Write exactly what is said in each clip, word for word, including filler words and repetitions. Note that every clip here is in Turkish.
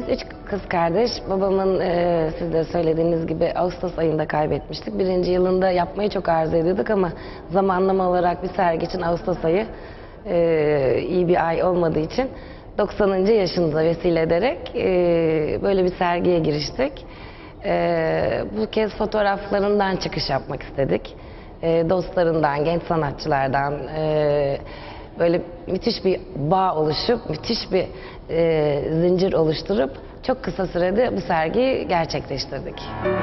Biz üç kız kardeş, babamın e, siz de söylediğiniz gibi Ağustos ayında kaybetmiştik. Birinci yılında yapmayı çok arzu ediyorduk ama zamanlama olarak bir sergi için Ağustos ayı e, iyi bir ay olmadığı için doksanıncı yaşında vesile ederek e, böyle bir sergiye giriştik. E, bu kez fotoğraflarından çıkış yapmak istedik. E, dostlarından, genç sanatçılardan e, böyle müthiş bir bağ oluşup, müthiş bir e, zincir oluşturup çok kısa sürede bu sergiyi gerçekleştirdik.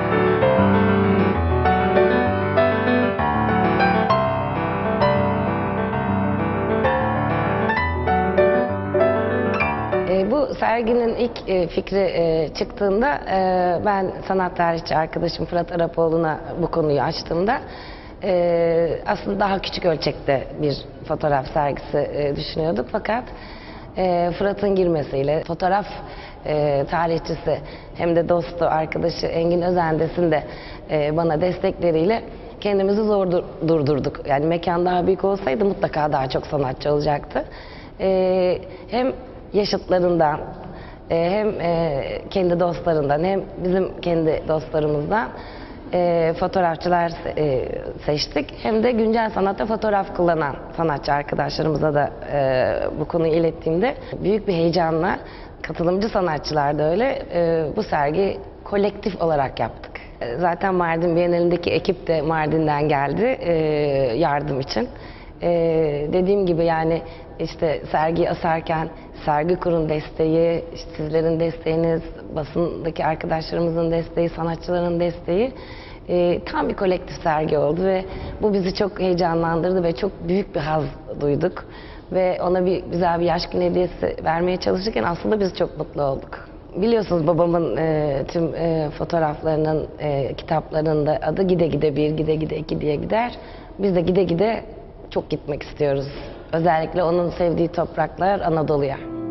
E, bu serginin ilk e, fikri e, çıktığında e, ben sanat tarihçi arkadaşım Fırat Arapoğlu'na bu konuyu açtığımda e, aslında daha küçük ölçekte bir fotoğraf sergisi e, düşünüyorduk fakat e, Fırat'ın girmesiyle fotoğraf e, tarihçisi hem de dostu arkadaşı Engin Özendes'in de e, bana destekleriyle kendimizi zor dur durdurduk. Yani mekan daha büyük olsaydı mutlaka daha çok sanatçı olacaktı. E, hem yaşıtlarından e, hem e, kendi dostlarından hem bizim kendi dostlarımızdan e, fotoğrafçılar e, seçtik. Hem de güncel sanatta fotoğraf kullanan sanatçı arkadaşlarımıza da e, bu konuyu ilettiğimde büyük bir heyecanla katılımcı sanatçılar da öyle e, bu sergi kolektif olarak yaptık. E, zaten Mardin Bienalindeki ekip de Mardin'den geldi e, yardım için. Ee, dediğim gibi yani işte sergiyi asarken sergi kurun desteği, işte sizlerin desteğiniz, basındaki arkadaşlarımızın desteği, sanatçıların desteği e, tam bir kolektif sergi oldu ve bu bizi çok heyecanlandırdı ve çok büyük bir haz duyduk ve ona bir güzel bir yaş günü hediyesi vermeye çalışırken aslında biz çok mutlu olduk. Biliyorsunuz babamın e, tüm e, fotoğraflarının, e, kitaplarında adı Gide Gide Bir, Gide Gide İki diye gider. Biz de gide gide çok gitmek istiyoruz. Özellikle onun sevdiği topraklar Anadolu'ya.